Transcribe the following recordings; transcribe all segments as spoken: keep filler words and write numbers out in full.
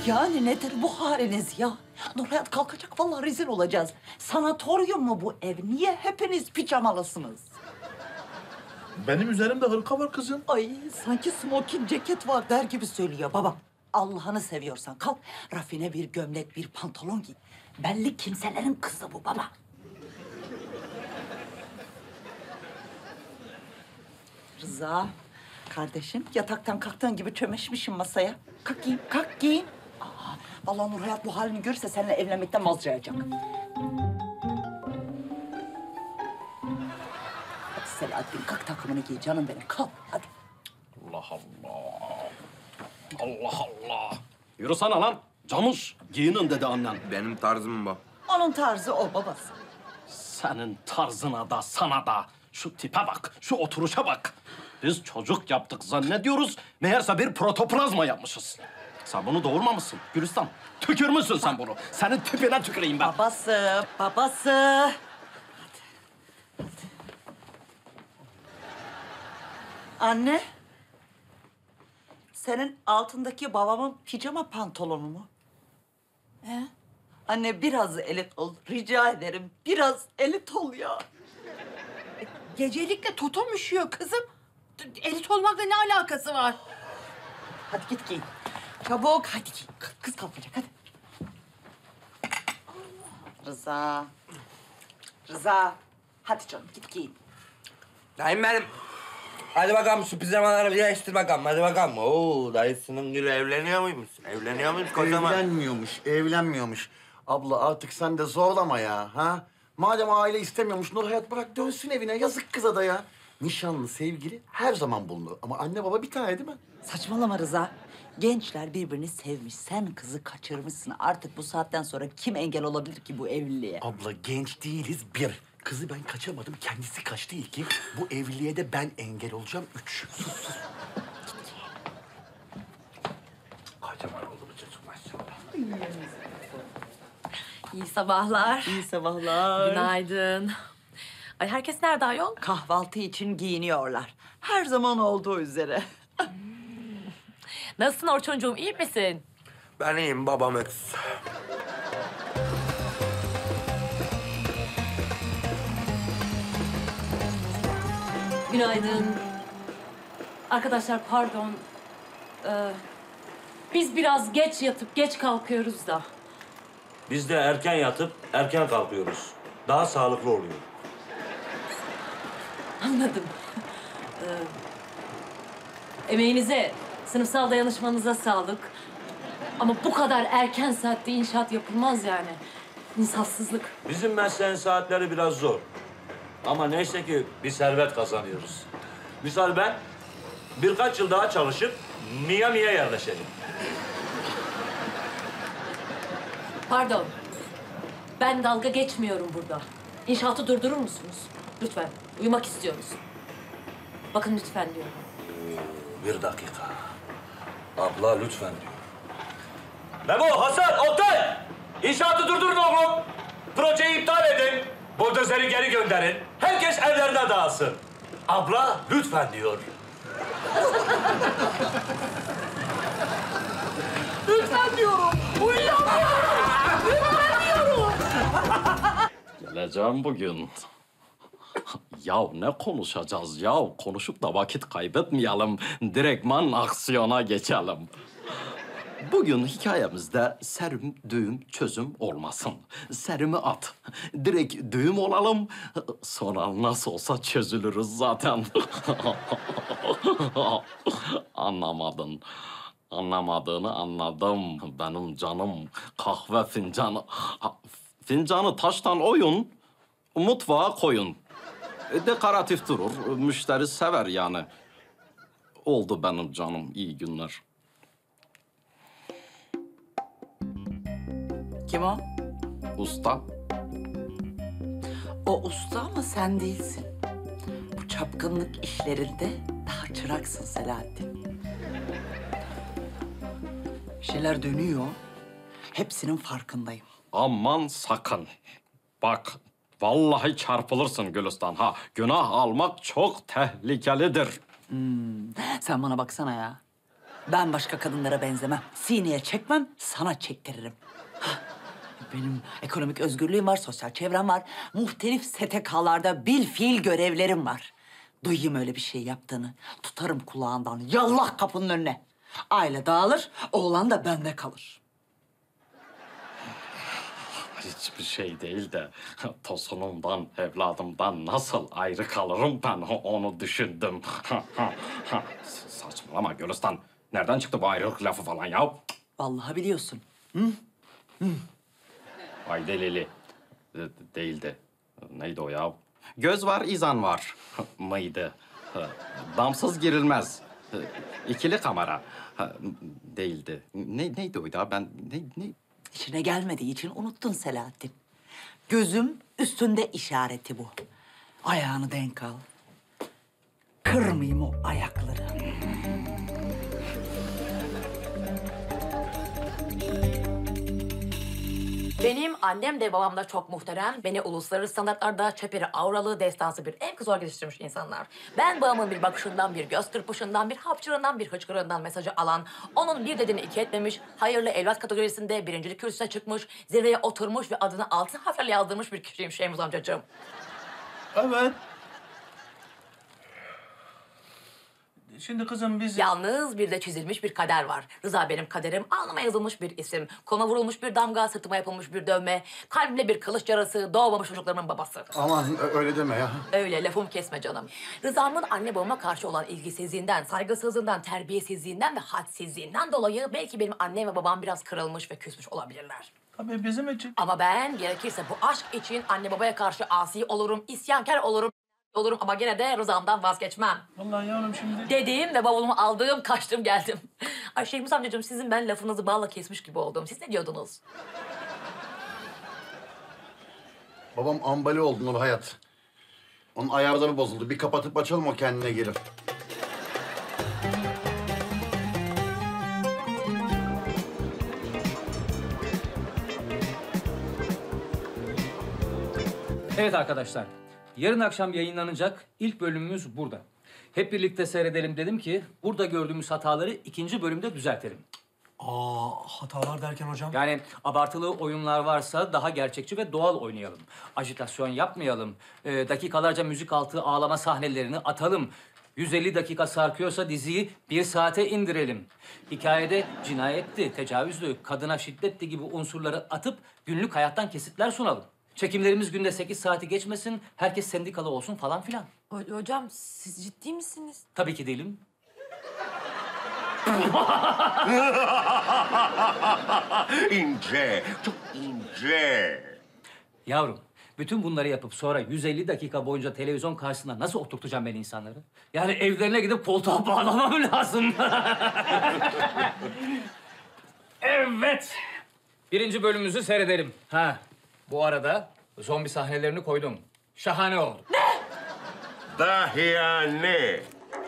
Yani nedir bu haliniz ya? Nurhayat kalkacak, vallahi rezil olacağız. Sanatoryum mu bu ev? Niye hepiniz pijamalısınız? Benim üzerimde hırka var kızım. Ay sanki smoking ceket var der gibi söylüyor baba. Allah'ını seviyorsan kalk, rafine bir gömlek, bir pantolon giy. Belli kimselerin kızı bu baba. Rıza, kardeşim yataktan kalktığın gibi çömeşmişim masaya. Kalk giyin, kalk giyin. Aa, vallahi Nurhayat bu halini görürse seninle evlenmekten vazgeçecek. Hadi Selahattin, kalk takımını giy canım benim, kalk hadi. Allah Allah. Allah Allah. Yürüsene lan. Camış. Giyinin dedi annen. Benim tarzım bu. Onun tarzı o babası. Senin tarzına da sana da. Şu tipe bak, şu oturuşa bak. Biz çocuk yaptık zannediyoruz. Meğerse bir protoplazma yapmışız. Sen bunu doğurmamışsın Gülistan. Tükürmüşsün sen bunu. Senin tipine tüküreyim ben. Babası, babası. Anne. Senin altındaki babamın pijama pantolonu mu? He? Anne biraz elit ol. Rica ederim. Biraz elit ol ya. Gecelikle totom üşüyor kızım. Elit olmakla ne alakası var? Hadi git giyin. Çabuk hadi giyin. Kız kalkacak hadi. Rıza. Rıza. Hadi canım git giyin. Dayım benim. Hadi bakalım şu pijamaları bir değiştir bakalım. Hadi bakalım. Oo, dayısının gülü evleniyor muymuş? Evleniyor muymuş kocaman? Evlenmiyormuş, evlenmiyormuş. Abla artık sen de zorlama ya, ha? Madem aile istemiyormuş, Nurhayat bırak dönsün evine. Yazık kıza da ya. Nişanlı, sevgili her zaman bulunur. Ama anne baba bir tane değil mi? Saçmalama Rıza. Gençler birbirini sevmiş. Sen kızı kaçırmışsın. Artık bu saatten sonra kim engel olabilir ki bu evliliğe? Abla genç değiliz bir. Kızı ben kaçamadım, kendisi kaçtı iki. Bu evliliğe de ben engel olacağım üç. Sus sus. Kocaman oldu bu çocuk maşallah. İyi sabahlar. İyi sabahlar. Günaydın. Ay herkes nerede ayol? Kahvaltı için giyiniyorlar. Her zaman olduğu üzere. Nasılsın Orçuncuğum, iyi misin? Ben iyiyim, babam öksüz. Günaydın. Arkadaşlar pardon. Ee, biz biraz geç yatıp geç kalkıyoruz da. Biz de erken yatıp erken kalkıyoruz. Daha sağlıklı oluyor. Anladım. Ee, emeğinize, sınıfsal dayanışmanıza sağlık. Ama bu kadar erken saatte inşaat yapılmaz yani. İnsafsızlık. Bizim mesleğin saatleri biraz zor. Ama neyse ki bir servet kazanıyoruz. Misal ben birkaç yıl daha çalışıp Miami'ye yerleşeceğim. Pardon. Ben dalga geçmiyorum burada. İnşaatı durdurur musunuz? Lütfen. Uyumak istiyoruz. Bakın lütfen diyorum. Bir dakika. Abla lütfen diyor. Memo, Hasan, Oktay! İnşaatı durdurun oğlum. Projeyi iptal edin. Buldozeri geri gönderin. Herkes evlerine dağılsın. Abla lütfen diyor. Lütfen diyorum. Uyuyamıyorum. Lütfen diyorum. Geleceğim bugün. Ya ne konuşacağız ya? Konuşup da vakit kaybetmeyelim. Direktman aksiyona geçelim. Bugün hikayemizde serim, düğüm, çözüm olmasın. Serimi at. Direkt düğüm olalım. Sonra nasıl olsa çözülürüz zaten. Anlamadın. Anlamadığını anladım. Benim canım kahve fincanı. Fincanı taştan oyun, mutfağa koyun. Dekoratif durur, müşteri sever yani. Oldu benim canım, iyi günler. Kim o? Usta. O usta ama sen değilsin. Bu çapkınlık işlerinde daha çıraksın Selahattin. Bir şeyler dönüyor. Hepsinin farkındayım. Aman sakın. Bak, vallahi çarpılırsın Gülistan ha. Günah almak çok tehlikelidir. Hmm. Sen bana baksana ya. Ben başka kadınlara benzemem. Sineye çekmem, sana çektiririm. Hah, benim ekonomik özgürlüğüm var, sosyal çevrem var. Muhtelif S T K'larda bil fiil görevlerim var. Duyayım öyle bir şey yaptığını. Tutarım kulağından, yallah kapının önüne. Aile dağılır, oğlan da bende kalır. Hiçbir şey değil de tosunumdan, evladımdan nasıl ayrı kalırım ben onu düşündüm. Saçmalama Gülistan. Nereden çıktı bu ayrılık lafı falan ya? Vallahi biliyorsun. Ay delili. De- değildi. Neydi o ya? Göz var, izan var mıydı? Damsız girilmez. İkili kamera. Değildi. Ne, neydi o ya? Ben ne, ne? İçine gelmediği için unuttun Selahattin. Gözüm üstünde işareti bu. Ayağını denk al. Kırmayayım o ayakları. Benim annem de babam da çok muhterem. Beni uluslararası standartlarda çeperi, avralı, destansı bir ev kızı olarak yetiştirmiş insanlar. Ben babamın bir bakışından, bir göz kırpışından, bir hapçırından, bir hıçkırığından mesajı alan, onun bir dediğini iki etmemiş, hayırlı evlat kategorisinde birincilik kürsüsüne çıkmış, zirveye oturmuş ve adını altın harflerle yazdırmış bir kişiyim Şeymuz amcacığım. Evet. Şimdi kızım biz... Yalnız bir de çizilmiş bir kader var. Rıza benim kaderim, alnıma yazılmış bir isim. Koluma vurulmuş bir damga, sırtıma yapılmış bir dövme. Kalbimde bir kılıç yarası, doğmamış çocuklarımın babası. Aman ö- öyle deme ya. Öyle lafımı kesme canım. Rıza'mın anne babama karşı olan ilgisizliğinden, saygısızlığından, terbiyesizliğinden ve hadsizliğinden dolayı belki benim annem ve babam biraz kırılmış ve küsmüş olabilirler. Tabii bizim için. Ama ben gerekirse bu aşk için anne babaya karşı asi olurum, isyankar olurum, olurum ama gene de Rıza'mdan vazgeçmem. Vallahi yavrum şimdi... Dediğim ve bavulumu aldığım, kaçtım geldim. Ay Şeymus amcacığım sizin ben lafınızı balla kesmiş gibi oldum. Siz ne diyordunuz? Babam ambali oldu Nur Hayat. Onun ayarları bozuldu. Bir kapatıp açalım o kendine gelir. Evet arkadaşlar, yarın akşam yayınlanacak ilk bölümümüz burada. Hep birlikte seyredelim dedim ki burada gördüğümüz hataları ikinci bölümde düzeltelim. Aa, hatalar derken hocam? Yani abartılı oyunlar varsa daha gerçekçi ve doğal oynayalım. Ajitasyon yapmayalım. Ee, dakikalarca müzik altı ağlama sahnelerini atalım. yüz elli dakika sarkıyorsa diziyi bir saate indirelim. Hikayede cinayetti, tecavüzdü, kadına şiddetti gibi unsurları atıp günlük hayattan kesitler sunalım. Çekimlerimiz günde sekiz saati geçmesin, herkes sendikalı olsun falan filan. Ho- hocam siz ciddi misiniz? Tabii ki değilim. İnce, çok ince. Yavrum, bütün bunları yapıp sonra yüz elli dakika boyunca televizyon karşısında nasıl oturtacağım ben insanları? Yani evlerine gidip koltuğa bağlamam lazım. Evet. Birinci bölümümüzü seyredelim. Ha, bu arada zombi sahnelerini koydum. Şahane oldu. Dahiyane.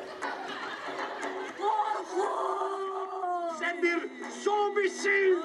Sen bir zombisin.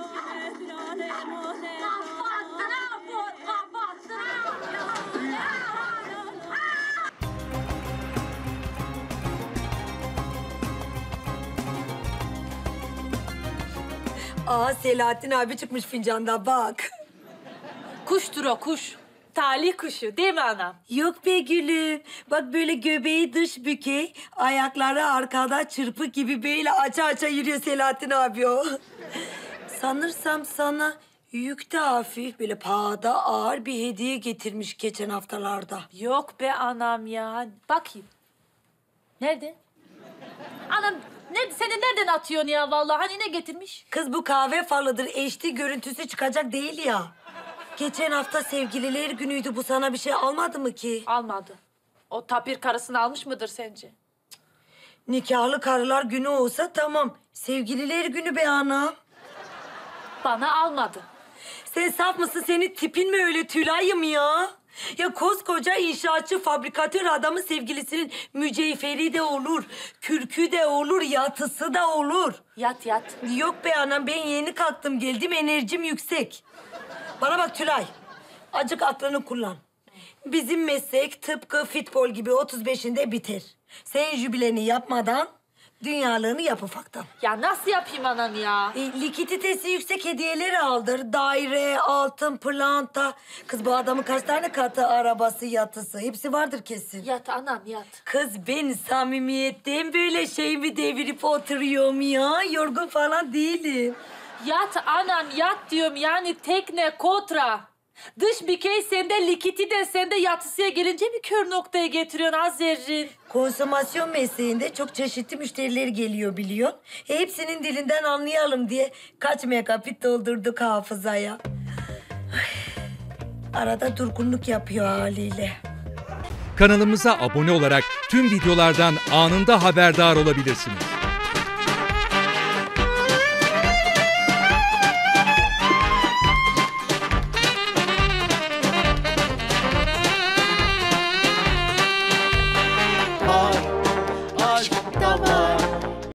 Aa Selahattin abi çıkmış fincanda bak. Kuştur o kuş. Talih kuşu değil mi anam? Yok be gülüm. Bak böyle göbeği dış bükey, ayakları arkada çırpık gibi böyle aça aça yürüyor Selahattin abi o. Sanırsam sana yükte hafif böyle pahada ağır bir hediye getirmiş geçen haftalarda. Yok be anam ya. Bakayım. Nerede? Anam ne, seni nereden atıyorsun ya vallahi? Hani ne getirmiş? Kız bu kahve falıdır. H D görüntüsü çıkacak değil ya. Geçen hafta sevgililer günüydü. Bu sana bir şey almadı mı ki? Almadı. O tapir karısını almış mıdır sence? Nikahlı karılar günü olsa tamam. Sevgililer günü be anam. Bana almadı. Sen saf mısın? Senin tipin mi öyle Tülay'ım ya? Ya koskoca inşaatçı, fabrikatör adamın sevgilisinin mücevheri de olur, kürkü de olur, yatısı da olur. Yat yat. Yok be anam, ben yeni kalktım geldim, enerjim yüksek. Bana bak Tülay, azıcık aklını kullan. Bizim meslek tıpkı futbol gibi otuz beşinde biter. Sen jübileni yapmadan Dünyalığını yap ufaktan. Ya nasıl yapayım anam ya? E, likiditesi yüksek hediyeleri aldır. Daire, altın, pırlanta. Kız bu adamın kaç tane katı, arabası, yatısı. Hepsi vardır kesin. Yat anam yat. Kız ben samimiyetten böyle şeyimi devirip oturuyorum ya. Yorgun falan değilim. Yat anam yat diyorum yani tekne, kotra. Dış bükey sende, likiti de sende, yatısıya gelince bir kör noktaya getiriyorsun Azerrin. Konsomasyon mesleğinde çok çeşitli müşteriler geliyor biliyorsun. E, hepsinin dilinden anlayalım diye kaç megabit doldurduk hafızaya. Ay, arada durgunluk yapıyor haliyle. Kanalımıza abone olarak tüm videolardan anında haberdar olabilirsiniz.